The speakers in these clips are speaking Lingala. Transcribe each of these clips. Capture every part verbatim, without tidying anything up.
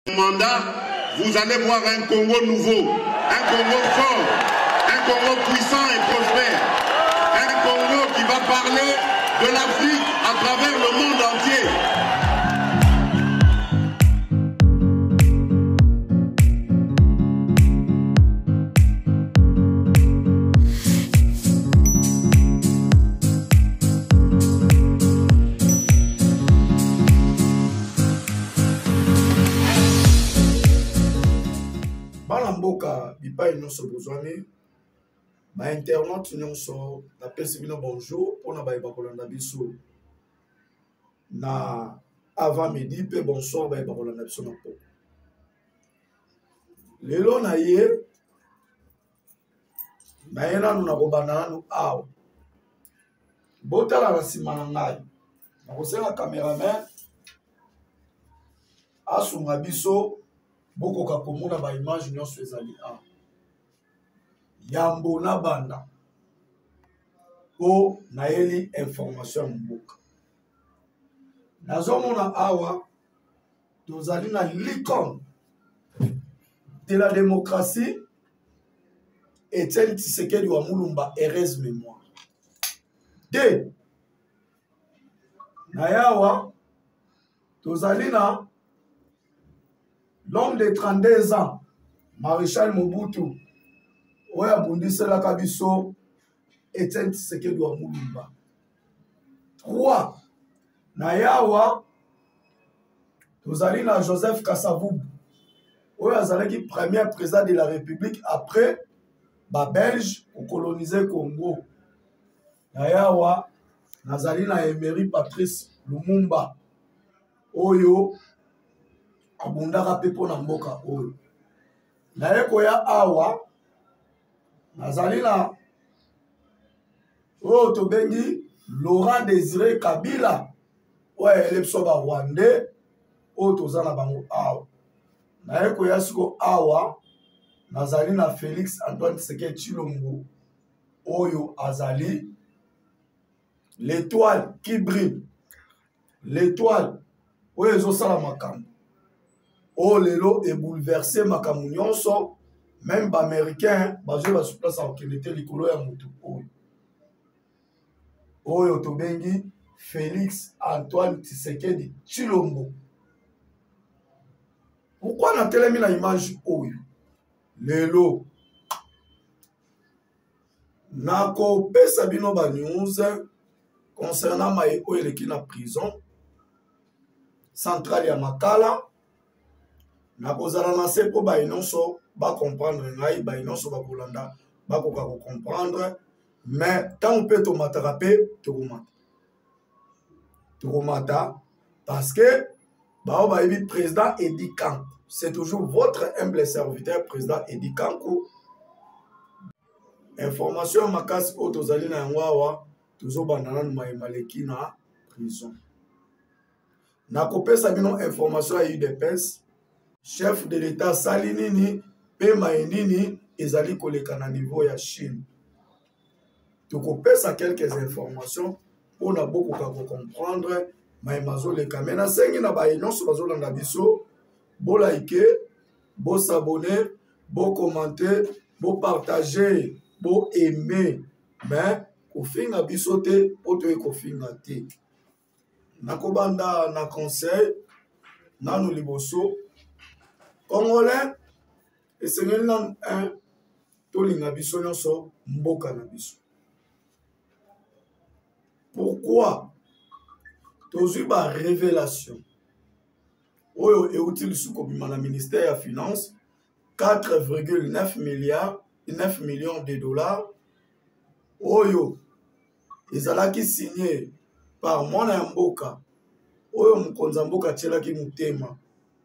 Mandat, vous allez voir un Congo nouveau, un Congo fort, un Congo puissant et prospère, un Congo qui va parler de l'Afrique à travers le monde entier. Mboka bipa nyonso bozwani ba internaute nyonso na pesi bino bonjour pona ba bakolanda biso na avant midi pe bonsoir ba bakolanda biso na po lelo na ye na yena na kobanda nanu awa botala na sima na ngai na kosenga cameraman asunga biso bokoka komona ba image nyonso ezali a yambo na banda o nayeli information ya mboka nazomona awa tozali na l'icône de la démocratie Etienne Tshisekedi wa Mulumba heureuse mémoire de na yawa tozali na l'homme de trente-deux ans, Maréchal Mobutu, Oya Bundisela Kabiso, Etienne Tshisekedi wa Mulumba. Trois, Nayawa, Tozali na Joseph Kasavubu, Oya Zalaki, premier président de la République après, ba Belge, ou colonisé Congo. Nayawa, Nazali na Emery Patrice Lumumba, Oyo, abundaka pepo na mboka oyo naye koya awa nazali na oyo tobengi Laurent Désiré Kabila oyo elebiso ba Rwandais oyo toza na bango awa naye koya siko awa nazali na Félix Antoine Tshisekedi Tshilombo oyo azali l'étoile qui brille l'étoile oyo ezosala makambo oh lelo est bouleversé makambo nyonso même ba américain bazwe ba sur place akelete likolo ya mutu oyo oyo tobengi Félix Antoine Tshisekedi Tshilombo. Pourquoi na telemi na image oyo lelo nako pesa bino ba news concernant maye oyo eleki na prison centrale ya Makala na kozala na se po ba inonso ba comprendre ngai ba inonso ba kolanda ba koka ko comprendre mais tant pe to mataka pe to komata to komata parce que ba ba yebi président Edi Kankou, c'est toujours votre humble serviteur président Edi Kankou. Information makasi o tozali na yango awa tozo bandana na maleki na prison na kopesa bino information ya U D P S chef de l'État Salinini pe Maïnini ezali koleka na niveau ya Chine. Tokopesa quelques informations pour na beaucoup ka comprendre mais mazo le kamena sengi na ba nyonso bazo landa biso bo like bo s'abonner bo commenter bo partager bo aimer mais ko finga biso te poto e ko finga te nakobanda na conseil nanu liboso Congolais, et c'est un tolinga biso nyonso mboka na biso. Pourquoi tozui ba révélation oyo euti lisuko bima na ministère ya finance quatre virgule neuf milliards neuf millions de dollars oyo ezalaki signé par mwana ya mboka oyo mokonza mboka tielaki motema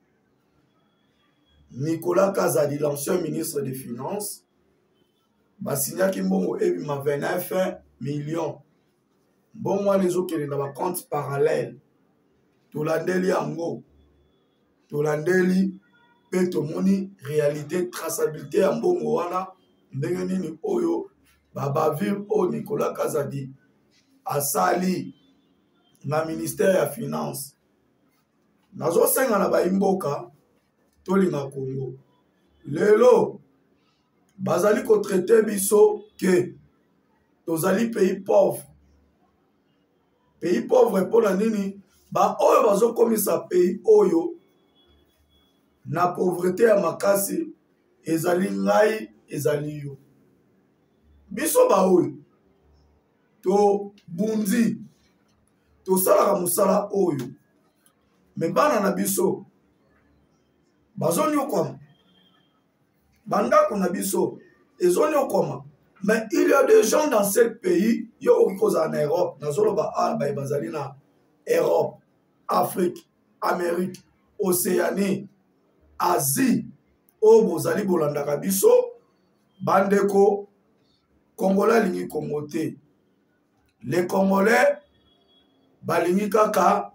Nicolas Kazadi, l'ancien ministre des Finances, Basigna Kimbongo ebima vingt-neuf millions. Bon, moi, les autres qui sont dans un compte parallèle. Tolandeli Ango. Tolandeli, Petomoni, réalité, traçabilité, Ambongo Wana, Ndengenini Oyo, Babaville, O Nicolas Kazadi, Asali, na ministère des Finances. Nazo senga na ba imboka. tolinga Congo. Lelo, bazali ko traité biso que tozali pays pauvre. Pays pauvre pour la nini, ba oyo bazo komisa pays oyo na pauvreté ya makasi ezali ngai ezali yo. Biso ba oyo to bundi to sala musala oyo me bana na biso bazo nyokoma bandako na biso ezo nyokoma. Mais il y a des gens dans ce pays, il y a des choses en Europe, dans le Europe, Afrique, Amérique, Océanie, Asie, au Bozali Bolanda Kabiso, Bandeko, Congolais lingi Congoté. Les Congolais, Balingi Kaka,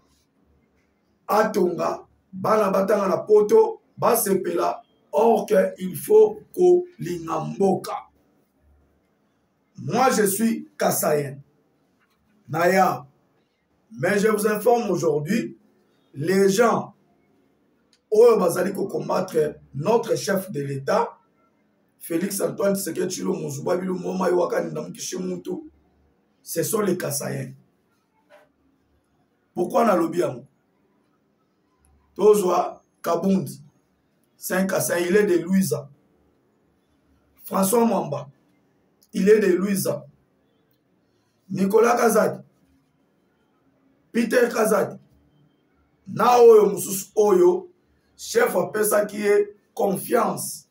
Atonga, Banabatanga na poto, Basepela, or qu'il faut ko lingamboka. Moi, je suis Kassayen, Naya. Mais je vous informe aujourd'hui, les gens au Bazali ko combattre notre chef de l'État, Félix Antoine Tshisekedi Tshilombo Mouzuba Bilu Moma Iwakani Ndamukishimutu, ce sont les Kassayens. Pourquoi on a lobby à nous? Tozwa Kabundi, c'est un Kassayen, il est de Louisa. François Mwamba, il est de Louisa. Nicolas Kazadi, Peter Kazadi, na oyo mususu oyo, chef a pesa qui est confiance.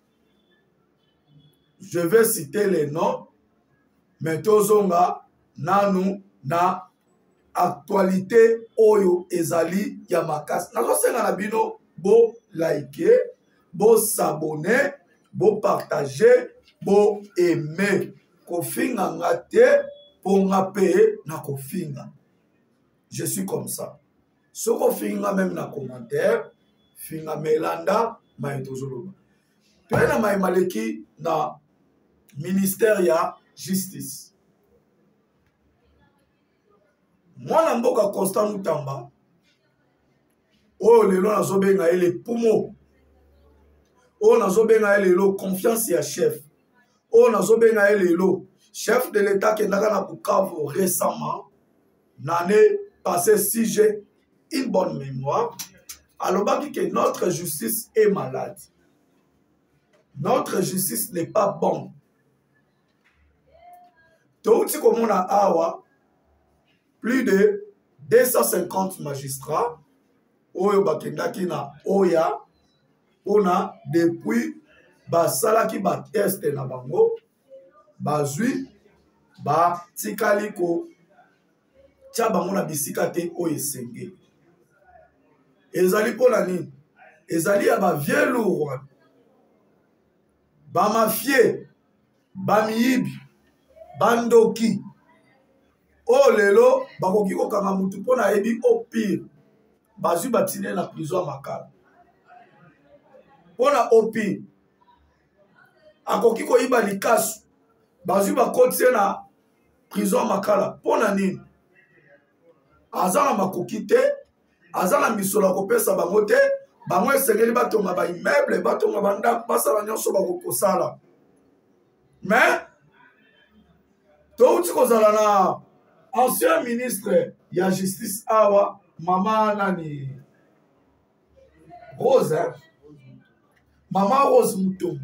Je vais citer les noms, mais tozonga nanu na actualité oyo ezali yamakas. Nazo senga na bino bo liker, bo s'abonner, bo partager, bo aimer. Kofinga ngate pour ngape na kofinga. Je suis comme ça. Ce kofinga même na commentaire, finga melanda maetozoloba. Pena maimaleki na ministère ya justice. Mwana mboka Constant Mutamba, oyo lelo nazobenga ele pumo, oyo nazobenga ele lo confiance ya chef, oyo nazobenga ele lo chef de l'État qui ndaka na Bukavu récemment, l'année passée, si j'ai une bonne mémoire, alobaki que notre justice est malade. Notre justice n'est pas bonne. Touti komona awa, plus de deux cent cinquante magistrats, oyo bakendaki na oya, ona depuis basalaki ba test na bango, bazui ba tikaliko tia bango na bisika te oyo esenge. Ezali pona nini? Ezali ya ba vieux lourd, ba mafie, ba miyibi, bandoki. O lelo bakoki kokanga mutu pona yebi au pire. Bazui batine na prison makala. Pona au pire. Akoki koyiba likasu. Bazui bakotie na prison makala. Pona nini? Azana makoki te, azana misola kopesa bango te, bango esengeli batonga ba immeuble, batonga banda basala nyonso bakokosala. Mais touti kozala na ancien ministre ya justice awa, mama nani Rose, hein? Mama Rose Mutombo.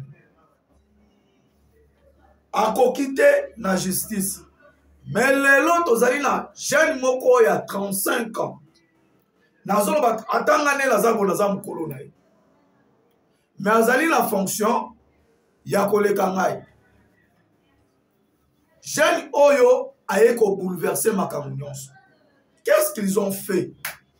Akoki te na justice. Mais lelo tozali na jeune moko ya trente-cinq ans. Nazolo ba atangane la zabo na zamu kolona. Mais azali la fonction ya koleka ngai. Jeune oyo aye ko bouleverser makambo nyonso. Qu'est-ce qu'ils ont fait?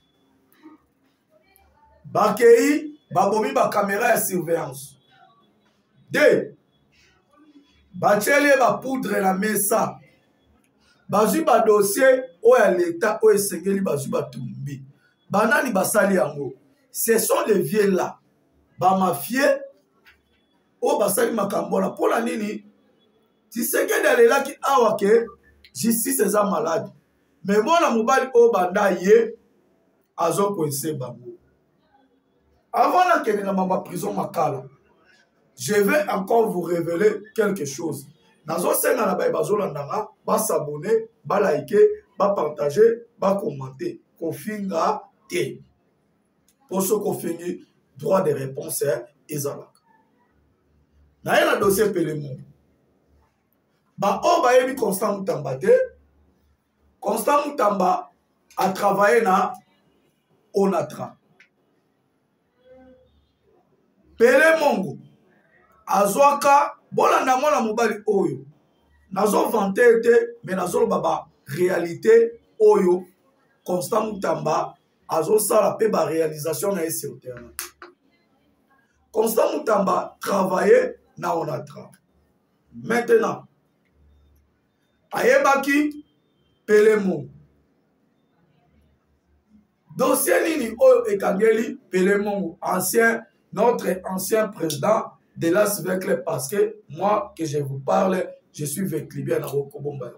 Bakei babomi ba caméra de surveillance. Deux, bachele ba poudre la mesa. Bazui ba dossier oya l'État oya sengeli bazui ba tumbi. Banani basali yango. Ce sont les vieux là. Ba mafie o basali makambo na pola nini? Tshisekedi alelaki awa ke justice eza malade. Mais mwana mobali o banda ye azo kwese bango. Avant la kene na mama prison makala, je vais encore vous révéler quelque chose. Nazo senga na baye bazolandanga, ba s'abonner, ba liker, ba partager, ba commenter. Kofinga te. Pour ce qu'on finit, droit de réponse est Ezalak. Na y'a un dossier Pélémon. Ba o ba yebi Constant Mutamba te. Constant Mutamba a travaillé na Onatra. Pélémongo azwaka bolanda mwana mobali oyo. Nazo vanté te, mais nazo baba réalité oyo Constant Mutamba azo sala pe ba réalisation na sur terrain. Constant Mutamba travaillait na Onatra. Maintenant, ayebaki Pélémongo. Dossier nini oyo ekangeli Pélémongo, ancien, notre ancien président de l'As Veclé, parce que moi que je vous parle, je suis Veclibien à Rokobomba.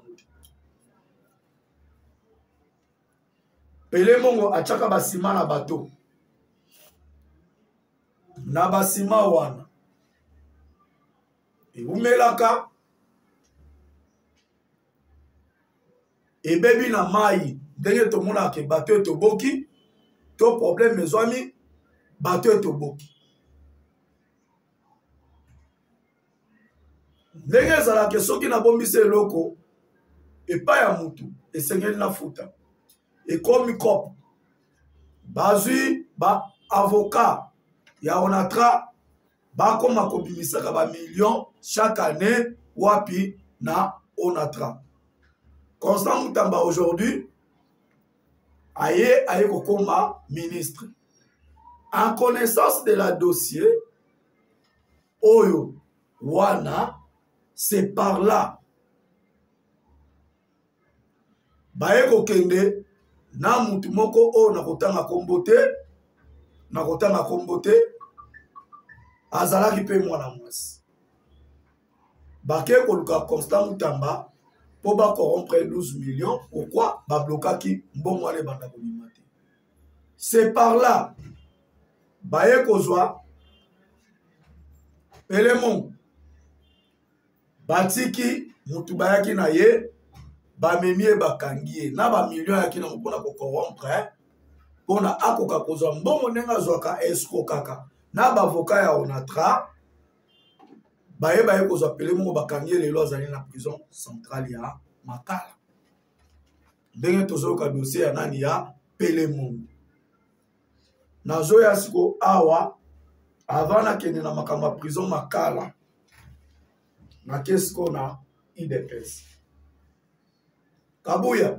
Pélémongo achaka basima na bateau. Na basima wana. E umelaka. E bebi na mai. Ndenge to mona ke bateau to boki. To problème mes amis. Bateau to boki. Ndenge zala ke soki na bombise loko. E pa ya mutu. E sengeli na futa. Et comme cop, bazui ba avocat ya Onatra ba comme akobimisa ka ba millions chaque année wapi na Onatra. Constant Mutamba aujourd'hui aye aye kokoma ministre. En connaissance de la dossier oyo wana, c'est par là baye kokende na mutu moko o na kotanga kombote na kotanga kombote azalaki pe mwana mwasi bake koluka Constant Mutamba po ba corrompre douze millions. Pourquoi ba blokaki mbongo ale banda kolimate? C'est par là baye kozwa Pélémongo batiki mutu bayaki na ye ba memie bakangie na ba millions yaki na mpona ko corrompre pona akoka kozwa mbongo nenga zwaka escroc kaka na ba avocat ya Onatra baye baye kozwa Pélémongo bakangie lelo azali na prison centrale ya Makala. Ndenge tozoka dossier ya nani ya Pélémongo. Nazo ya siko awa avant na kende na makamba prison Makala na kesko na I D P S. Kabuya.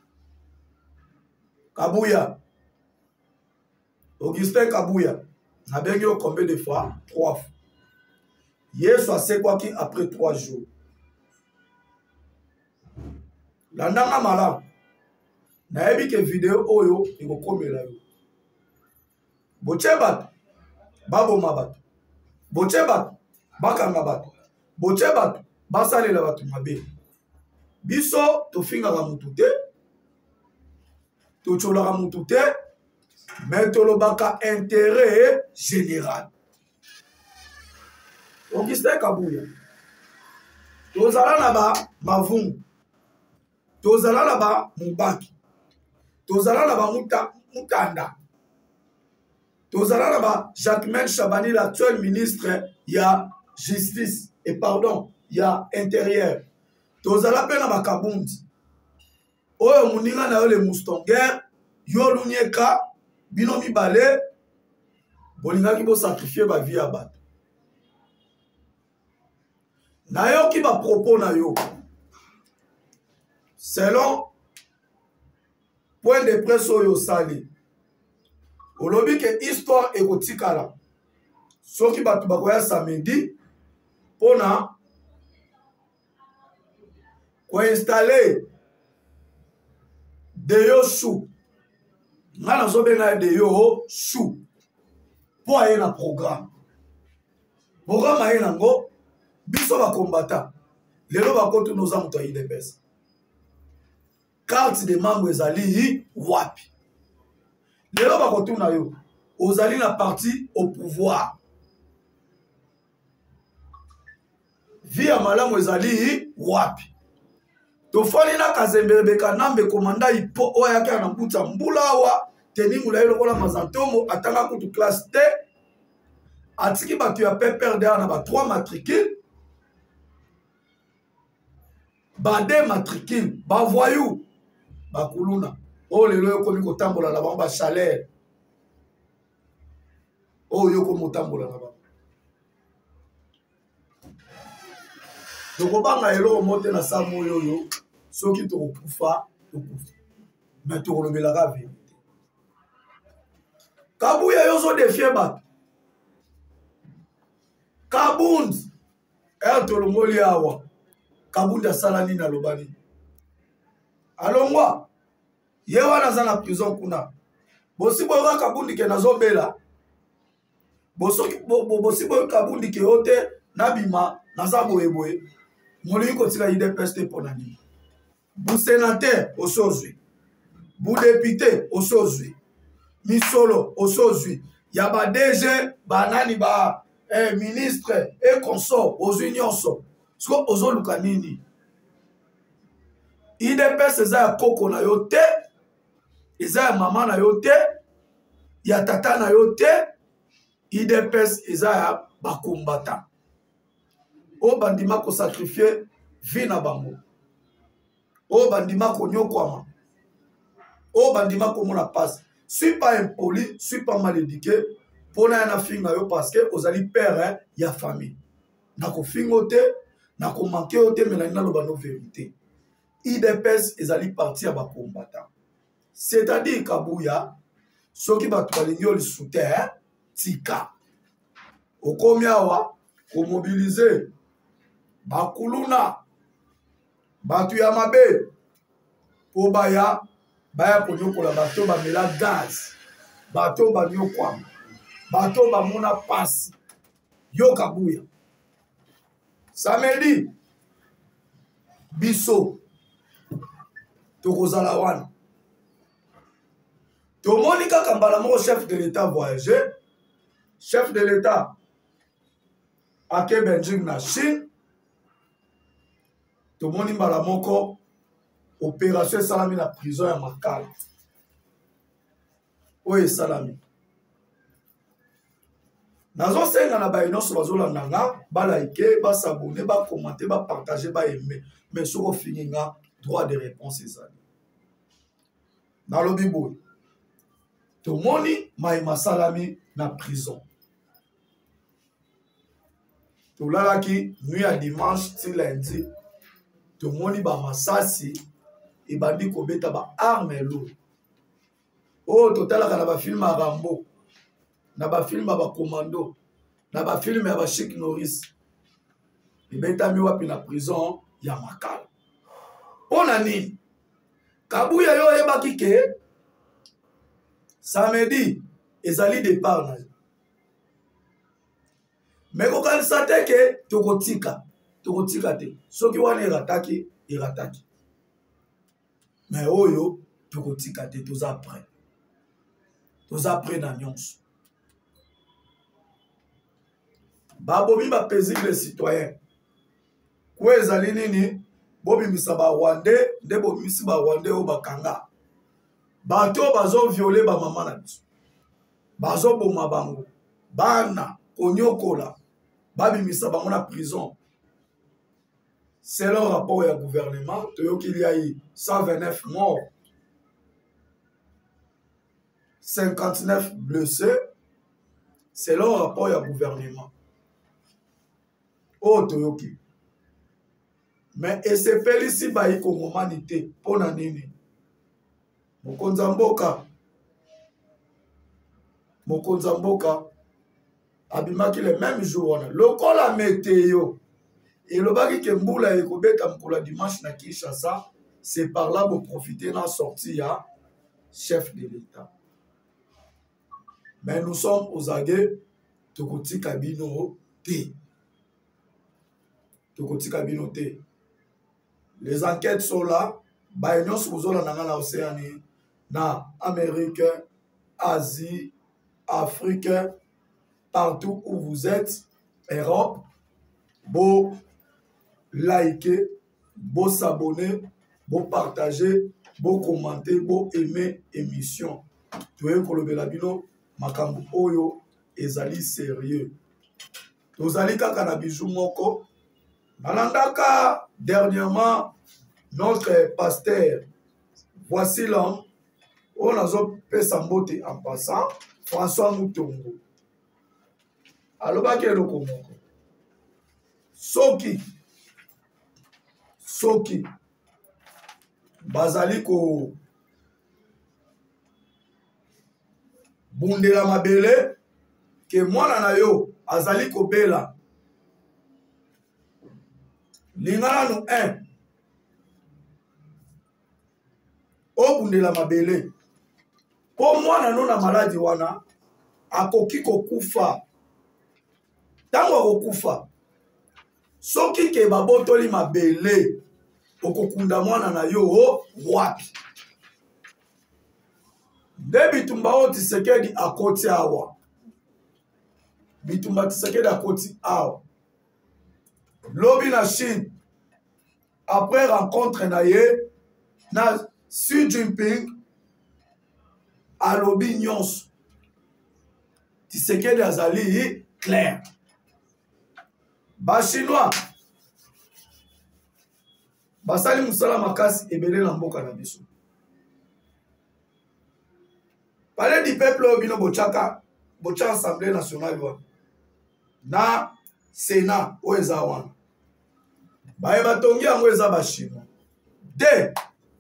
Kabuya. Augustin Kabuya. Na bengi yo combien de fois? Trois fois. Yesu a c'est quoi qui après trois jours. Landanga malam. Na ebi ke vidéo oyo iko komela yo. Boche bat. Babo mabat. Boche bat. Bakanga bat. Boche bat. Basale la bat mabe. Biso to finga ga mutu te to chola ga mutu te mais to lo baka intérêt général. Augustin Kabuya to zala na ba mavungu to zala na ba mubaki to zala na ba muta mutanda to zala na ba Jacquemain Chabani, l'actuel ministre ya justice et pardon ya intérieur. Tozala pe na bakabundi oyo muninga na yo le Mustonger yo lunyeka bino mibale bolingaki bo sacrifier ba vie ya bato na yo ki ba propos na yo selon point de presse oyo sali olobi ke histoire ekotikala soki bato bakoya samedi pona ko installer Deyo Chou. Nga na zobe na Deyo Chou. Po aye na programme. Programme aye nango biso ba combattant. Lelo ba kontu noza muto I D P S. Carte de membre ezali wapi. Lelo ba kontu na yo. ozali na parti au pouvoir. Via malamu ezali wapi. Tofali na Kazemberebeka nambe komanda ipo oya kia na mbuta mbula wa teni mula ilo kola mazantomo atanga kutu classe T atiki batu ya P P R D na ba trois matricules ba deux matricules ba voyou ba kuluna o lelo yo komi kotambola na ba chaleur o yo komi kotambola na ba donc banga elo monte na samo yo yo soki to kufa to kufa mais to lobela ka vérité Kabuya yozo défier bat Kabund er to lomoli awa Kabunda salani na lobani alongwa ye wana za na prison kuna bosi boyoka Kabundi ke nazobela bosoki bosi boyoka Kabundi ke ote nabima naza boyeboye moli ko tira ide peste ponani bu sénateur osozwi bu député osozwi misolo osozwi ya ba D G banani ba eh, ministre et consort aux unions so sko ozoluka nini I D P S eza ya koko na yo te eza ya mama na yo te ya tata na yo te I D P S eza ya bakombata o bandima ko sacrifier vie na bango o bandima ko nyokwama o bandima ko mona passe suis pas impoli suis pas mal éduqué pour na na finga yo parce que ozali père hein, ya famille na ko fingote na ko manquer ote mais na loba no vérité I D P S ezali parti ya bakombata c'est-à-dire Kabuya soki batu balingi yo lisuter tika okomi awa ko mobiliser bakuluna batu ya mabe po baya baya konyokola bato bamela gaz bato banyokwama bato bamona pasi yo Kabuya samedi biso tokozala wana tomoni kaka mbala moko chef de l'état voyager chef de l'état ake Beijing na Chine tomoni mbala moko opération esalami na prison ya Makala oyo esalami nazosenga na baye nyonso bazolanda nga balaike basabone bakomante bapartage baeme mais soko fini nga droit de réponse ezali nalobi boye tomoni mayema salami na prison tolalaki nuit ya dimanche ti lundi tomoni bamasasi ebandi kobeta ba arme lourde oyo totalaka na bafilme ya Rambo na bafilme ya bakomando na bafilme ya bashik Norris ebetami wapi na prison ya Makala mpona nini Kabuya yo oyebaki ke samedi ezali départ na mais kokanisa te ke tokotika tokotika te soki wana erataki erataki mais oyo tokotika te toza prêt toza prêt na nyonso babomi bapaisible citoyen ko ezali nini bobimisa barwandais nde bobimisi barwandais oyo bakanga bato bazoviole bamama na biso bazoboma bango bana konyokola babimisa bango na prison selon rapport ya gouvernement toyoki il y a eu cent vingt-neuf morts cinquante-neuf blessés selon rapport ya gouvernement oyo toyoki mais esepelisi bayi kongomani te mpona nini mokonzi ya mboka mokonzi ya mboka abimaki le même jour wana lokola météo elobaki ke mbula ekobeta mokolo ya dimanche na Kinshasa c'est par là boprofiter na sortie ya chef de l'état mais nous sommes aux aguets tokotika bino te tokotika bino te les enquêtes sont là baye nyonso bozolanda nga na Océanie na Amérique Asie Afrique, partout où vous êtes, Europe, beau liker, beau s'abonner, beau partager, beau commenter, beau aimer émission. Tu es kolobela bino makambo oyo ezali sérieux. Tozali kaka na bijou moko. Nalandaka dernièrement notre pasteur. Voici l'homme. On a pesa mbote en passant. François Moutongo. Alobaki eloko moko. Soki. Soki. Bazali ko bundela mabele ke mwana na yo azali ko bela. Lingana nou un. O bundela mabele. Po mwana no na maladi wana akoki kokufa. Tango akokufa. Soki ke babotoli mabele okokunda mwana na yo o wapi. Nde bitumba o Tshisekedi akoti awa. Bitumba Tshisekedi akoti awa. Lobi na Chine. Après rencontre na ye na Xi Jinping alobi nyonso. Tshisekedi azali clair. Ba Chinois basali musala makasi ebele na mboka na biso. Palais du peuple obino bochaka bocha Assemblée nationale wana na Sénat oeza wana. Baye batongi yango eza ba Chinois. De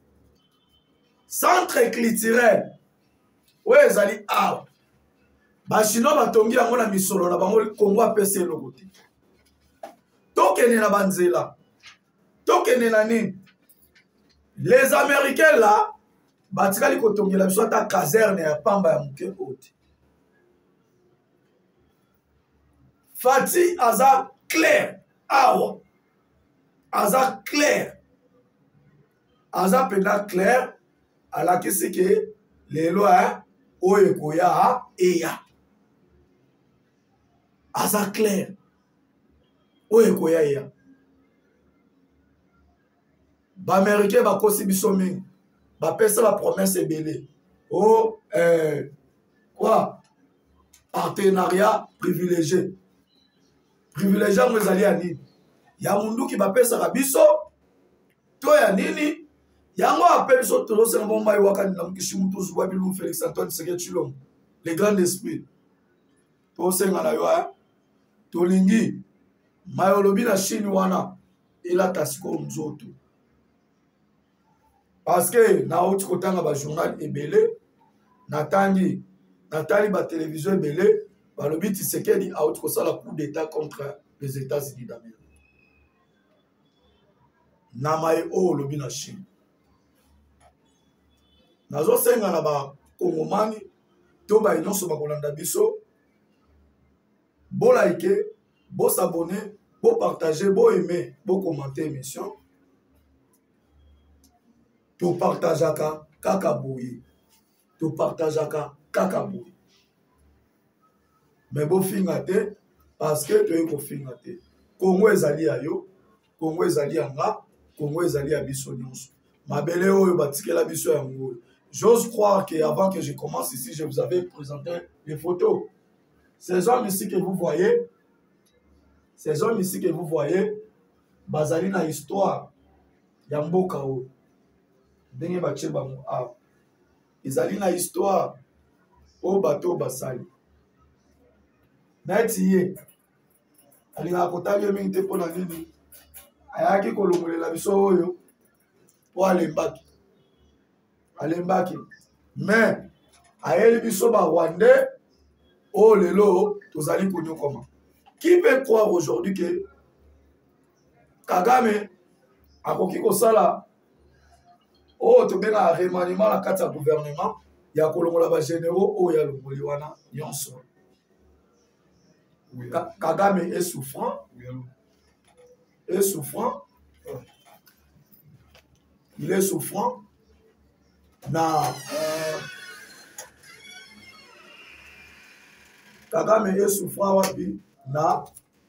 centre culturel oeza li awa. Ba Chinois batongi yango na misolo na bango Kongo apese eloko te. Tokene na banzela. Tokene na nini. Les Américains là batikali kotongela biso ata caserne ya pamba ya muke ote. Fati aza clair awa. Aza clair. Aza pena clair alakisi ke lelo a oye koya eya. Aza clair. Oye koya eya. Ba Américain ba kosi biso mingi. Ba pesa ba promesse ebele. Oh euh quoi? Partenariat privilégié. Privilégié mo ezali ya nini? Ya mundu ki ba pesa ka biso to ya nini? Yango apel biso to se ngo mai wakani na mkishimutu zwa bilu Félix Antoine Tshisekedi Tshilombo. Le grand esprit. To senga na yo ha. To lingi mayolobi na Chine wana ila tasiko mzoto. Parce que na outi kotanga ba journal ebele natangi natali ba télévision ebele ba lobi Tshisekedi a outi kosala coup d'état contre les États-Unis d'Amérique. Na mai o lobi na Chine. Nazo senga na ba Kongomani to ba nyonso ba kolanda biso bo liker, bo s'abonner, bo partager, bo aimer, bo commenter émission. Tu partageaka kaka boye. Tu partageaka kaka boye. Mais bo fingate parce que tu es ko fingate. Kongo ezali ayo, Kongo ezali anga, Kongo ezali a biso nyonso. Mabele oyo batikela biso yango. J'ose croire que avant que je commence ici, je vous avais présenté les photos. Ces hommes ici que vous voyez, ces hommes ici que vous voyez, bazali na histoire ya mboka oyo. Ndenge bache bango awa. Ezali na histoire o bato basali. Neti ye. Alinga kotali mingi te pona nini. Ayaki kolongolela biso oyo po alembaki. Alembaki. Mais ayeli biso ba Rwandais oh lelo tozali konyo comment. Qui peut croire aujourd'hui que Kagame akoki kosala oh to benga remaniement la kati ya gouvernement ya kolongola ba généraux o ya longoli wana nyonso. Kagame est souffrant. Est souffrant. Il est souffrant. Na euh, Kagame est souffrant wapi na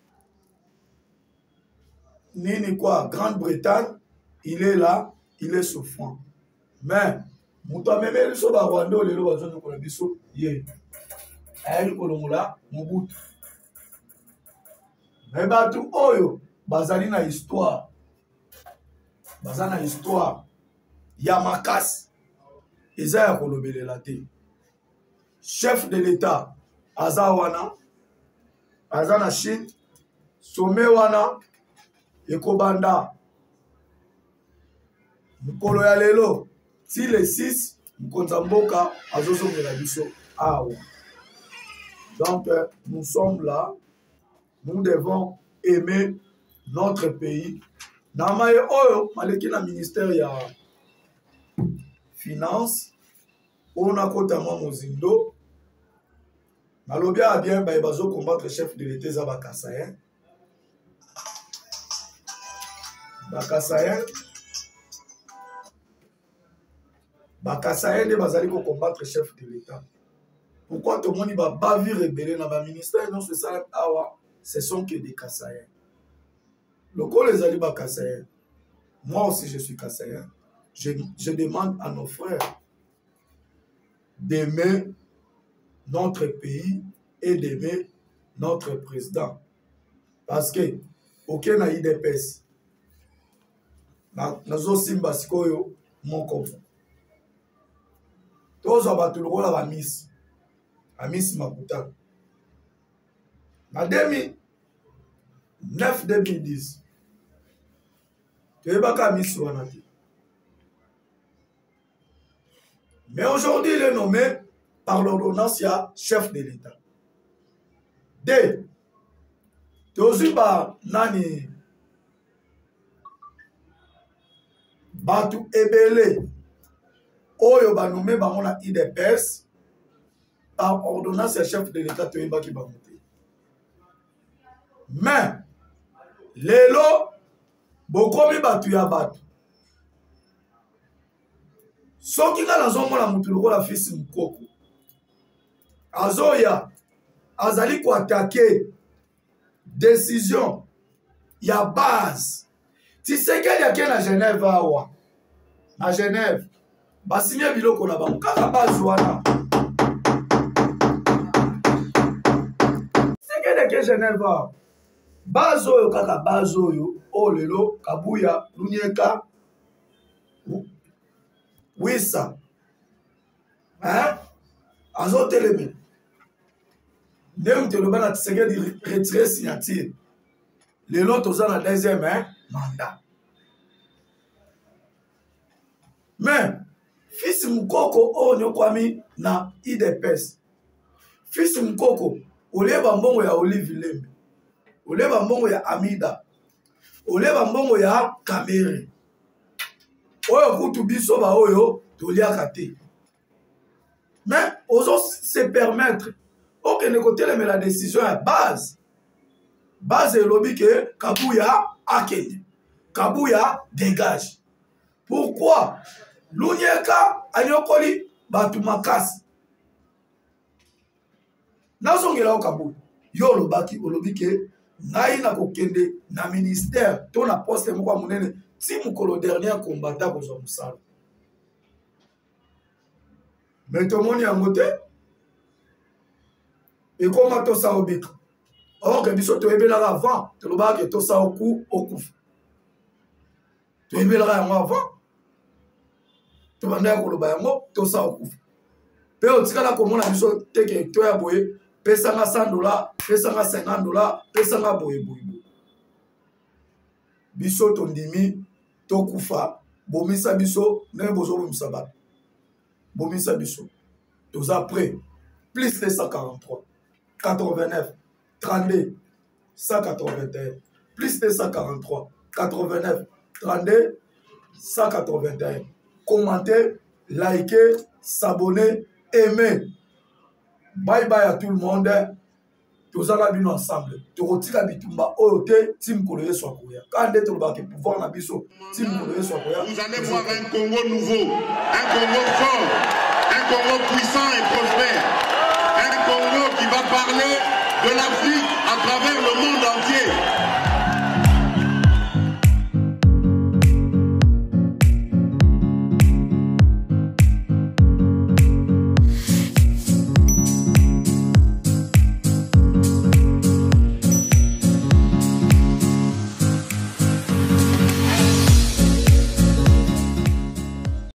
nini quoi Grande-Bretagne, il est là, il est souffrant. Mais muto même so ba Rwanda lelo bazo ko biso ye. Ayi ko longola Mobutu. Mais batu oyo bazali na histoire. Bazana na histoire. Ya makasi. Eza ya kolobelela te. Chef de l'État aza wana aza na Chine sommet wana ekobanda mukolo ya lelo ti le six mkonza mboka azozongela biso awa. Donc nous sommes là, nous devons aimer notre pays. Na maye oyo maleki na ministère ya finance on a kota mwa mozindo nalobi a bien ba bazo combattre chef de l'État za bakasayen bakasayen bakasayen de bazali ko combattre chef de l'État. Pourquoi tout le monde va bavi rebelle dans le ministère? Non, c'est ça, ce sont que des Kassaïens. Le coup, les alliés Kassaïens. Moi aussi, je suis Kassaïen. Je, je demande à nos frères d'aimer notre pays et d'aimer notre président. Parce que, aucun n'a eu de pèse. Nous aussi, Mbasikoyo, mon compagnon. Tous ont battu le rôle à la mise. Amis Maputa. En deux mille neuf deux mille dix, tu es pas mis sur un. Mais aujourd'hui, il est nommé par l'ordonnance chef de l'État. Deux, tu es pas nani Batu Ebele. Oyo ba nommé ba on a I D P S. Par ordonnance, chef de l'État, tu es qui va monter. Mais, lelo, beaucoup mi batu ya batu. So qui a la zone la mutuloko la fils mukoko. Azoya, azali ko attaquer décision, ya base. Tu sais qu'il y a quelqu'un à Genève awa. À Genève, ba signer biloko na ba. Kaka base wana. Que Genève bazo yo kaka bazo yo olelo kabuya lunyeka wisa hein azo telemi dem te lo bana tsege di retrait signature lelo toza na deuxième hein mandat. Mais fils mukoko o nyokwami na I D P S fils mukoko oleba mbongo ya Olive Lembe, oleba mbongo ya Amida, oleba mbongo ya Kamere. Oyo kutu biso ba oyo toliaka te. Mais ozo se permettre aucun de côté mais la décision à base. Base elobi ke Kabuya akende. Kabuya dégage. Pourquoi? Lunyeka anyokoli batu makasi. Nazongela o Kabuya yo lobaki olobi ke ngai na kokende na ministère to na poste moko munene ti mukolo dernier combattant ko zo musala. Mais to moni yangote e koma to sa obika. Or que biso to ebela avant to lobaki to sa oku okufa. To ebela yango avant to banda ko loba yango to sa okufa. Pe o tikala ko mona biso teke to ya boye pesanga cent dollars, pesanga cinquante dollars, pesanga boye boye. Biso tondimi tokufa, bomisa biso, ne bozo bomisa ba. Bomisa biso. Toza prêt. Plus de cent quarante-trois, quatre-vingt-neuf, trente-deux, cent quatre-vingt-un. Plus de cent quarante-trois, quatre-vingt-neuf, trente-deux, cent quatre-vingt-un. Commentez, likez, s'abonner, aimez. Bye bye à tout le monde. Tous allons ensemble. Tu retires bitumba oyote tim koloye swakoya. Quand tu vas pouvoir na biso tim koloye swakoya. Vous allez voir un Congo nouveau, un Congo fort, un Congo puissant et prospère, Un Congo qui va parler de l'Afrique à travers